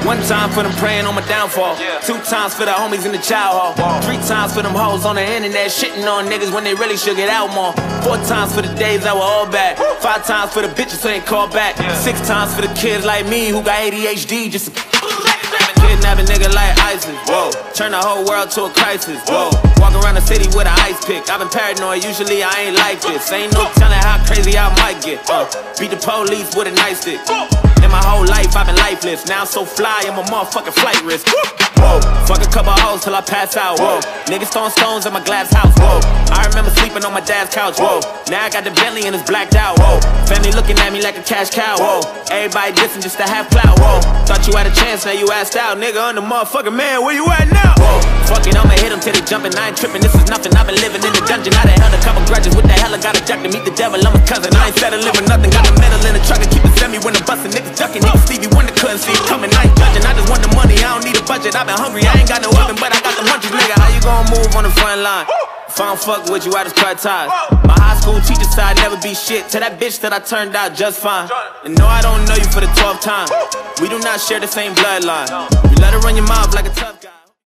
1 time for them praying on my downfall. 2 times for the homies in the child hall. 3 times for them hoes on the internet shitting on niggas when they really should get out more. 4 times for the days that were all bad. 5 times for the bitches who ain't called back. 6 times for the kids like me who got ADHD just to kidnap a nigga like ISIS. Whoa, turn the whole world to a crisis. Whoa, walk around the city with an ice pick. I've been paranoid, usually I ain't like this. Ain't no telling how crazy I might get. Beat the police with a nightstick. In my whole life I've been lifeless. Now I'm so fly, I'm a motherfucking flight risk. Whoa, fuck a couple hoes till I pass out. Whoa, niggas throwing stones at my glass house. Whoa, I remember sleeping on my dad's couch. Whoa, now I got the Bentley and it's blacked out. Whoa, family looking at me like a cash cow. Whoa, everybody dissing just to have clout. Whoa, thought you had a chance, now you asked out. Nigga, I'm the motherfucking man, where you at now? Whoa, fuck it, I'ma hit him till they jumping. I ain't tripping, this is nothing. I've been living in the dungeon. I done held a couple grudges. What the hell, I got a jack to meet the devil. I'm a cousin, I ain't settling for nothing. Got the metal in the truck and keep it semi when the bustin'. Niggas ducking, niggas Stevie Wonder couldn't see it coming. I ain't judging, I just want the money, I don't need a budget. I've been hungry, I ain't got no oven, but I got the munchies. Nigga, how you gon' move on the front line? If I don't fuck with you, I just cut ties. My high school teacher said I'd never be shit to that bitch that I turned out just fine. And no, I don't know you for the 12th time. We do not share the same bloodline. You let her run your mouth like a tough guy.